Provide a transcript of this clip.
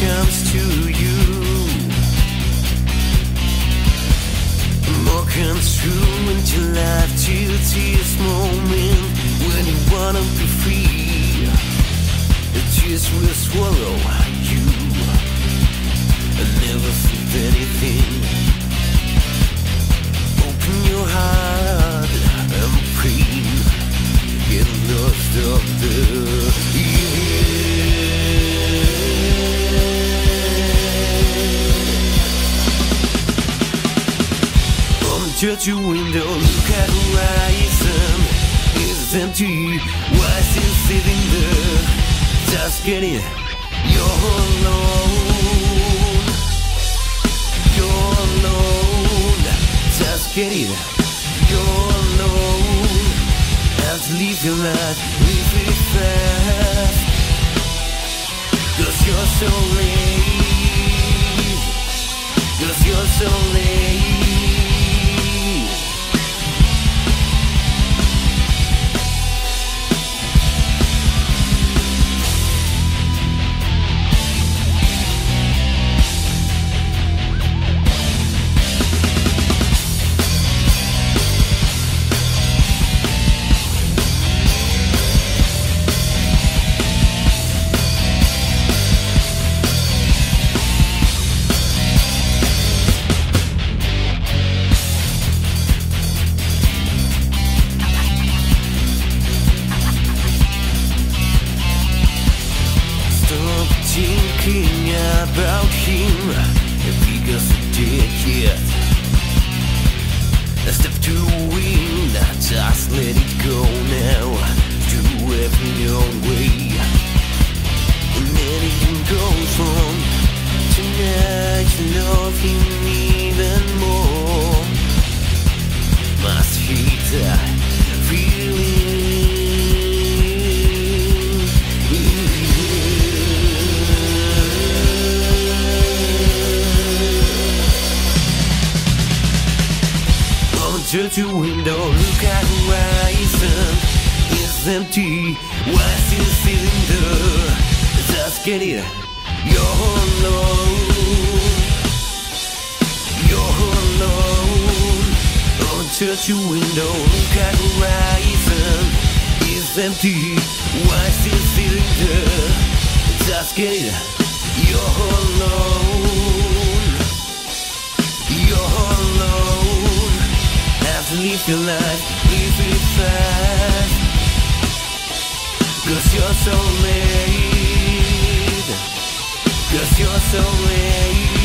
comes to you. More comes true into life till this moment when you wanna be free. The tears will swallow you and never feel anything. Open your heart and pray. Get lost up there. Touch your window, look at the horizon. It's empty, why still sitting there? Just get it, you're alone. You're alone. Just get it, you're alone. Have to live your life, live it fast. 'Cause you're so late. 'Cause you're so late. Thinking about him because he did yet. A step to win, just let it go now. Do every your way, and anything goes wrong. Tonight you love him even more. Must hate that feeling. Touch your window, look at the horizon. It's empty, why still sitting there? Just get it, you're alone. You're alone. Oh, touch your window, look at the horizon. It's empty, why still sitting there? Just get it, you're alone. You're alone. Live your life, live it fast. 'Cause you're so late. 'Cause you're so late.